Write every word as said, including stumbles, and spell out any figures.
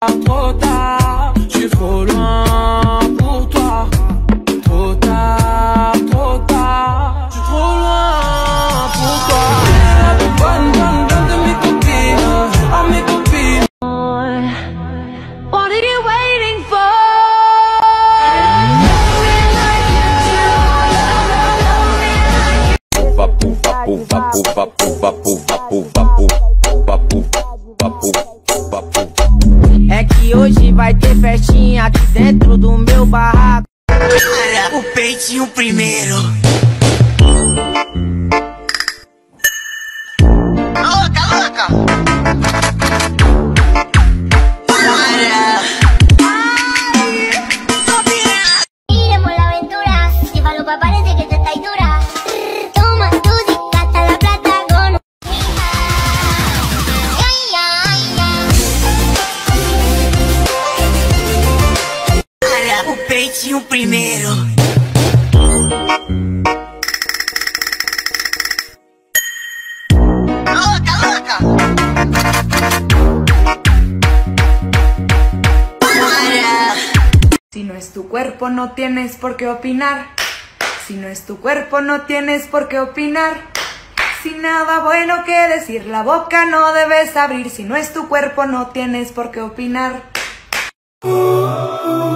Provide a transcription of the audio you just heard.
Trop tard, je suis trop loin pour toi. Trop tard, trop tard, je suis trop loin pour toi. Bonne, bonne, bonne de mes copines, oh mes copines. What are you waiting for? Pufa, pufa, pufa, pufa, pufa, pufa, pufa, pufa, pufa, pufa. É que hoje vai ter festinha aqui dentro do meu barraco. Para o peitinho primeiro. Louca, louca. Iremos la aventura. Lleva los papares de que te está dura. Toma tu hasta la plata con. Para o peitinho primeiro. Louca, louca. Si no es tu cuerpo no tienes por qué opinar. Si no es tu cuerpo no tienes por qué opinar. Sin nada bueno que decir la boca no debes abrir. Si no es tu cuerpo no tienes por qué opinar.